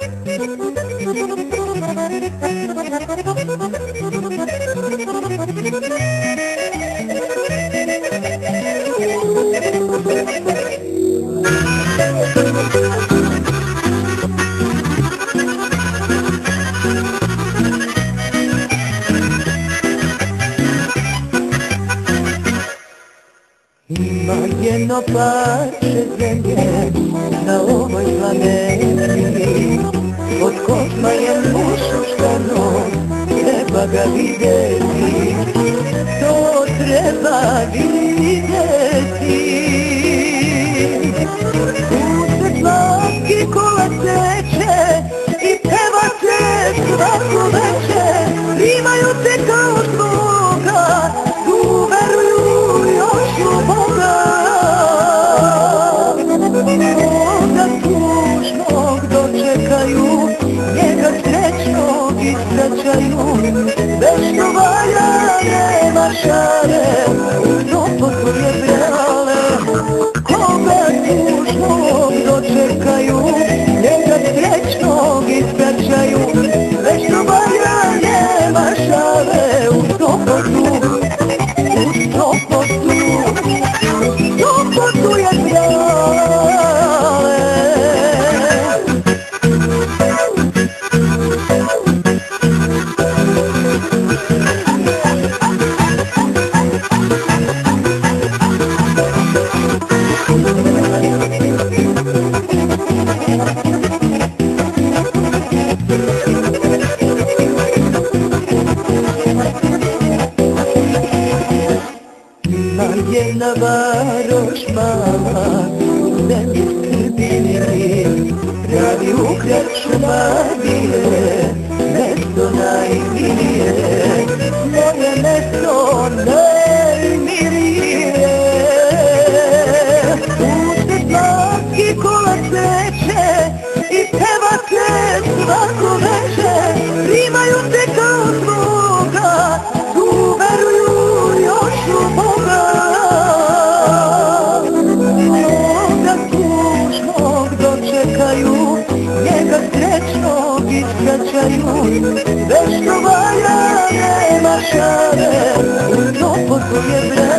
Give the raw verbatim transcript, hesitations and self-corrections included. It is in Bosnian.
Ima jedno parče zemlje na ovoj planeti, od kosma je mušuštano, treba ga vidjeti, to treba vidjeti. Usred slatki kolaseće i peva se svako večer, imaju te kao svoga, tu veruju još u Boga. Boga tužnog dočekaju, njega srećnog ispraćaju, večno valja nema šale, no posluje brale. Boga tužnog dočekaju, njega srećnog ispraćaju, večno valja nema šale, u stopotu, u stopotu, u stopotu je brale. Jedna varoš mala, u zemlji Srbije, pravi ukraću magije, mesto najmilije, moje mesto najmilije. Usred slatki kolaseće i peva se svako večer, primaju te kao svoga, tu veruju još u Boga. Njega srećnog ispraćaju, večno valja nema šale, no posluje vreme.